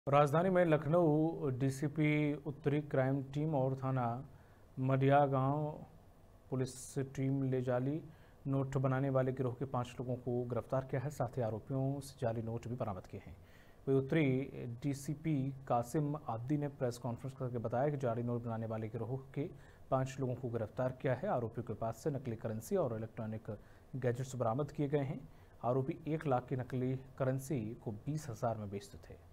राजधानी में लखनऊ डीसीपी उत्तरी क्राइम टीम और थाना मडिया गांव पुलिस टीम ने जाली नोट बनाने वाले गिरोह के 5 लोगों को गिरफ्तार किया है। साथ ही आरोपियों से जाली नोट भी बरामद किए हैं। वही उत्तरी डीसीपी कासिम आब्दी ने प्रेस कॉन्फ्रेंस करके बताया कि जाली नोट बनाने वाले गिरोह के 5 लोगों को गिरफ्तार किया है। आरोपियों के पास से नकली करेंसी और इलेक्ट्रॉनिक गैजेट्स बरामद किए गए हैं। आरोपी 1 लाख की नकली करेंसी को 20,000 में बेचते थे।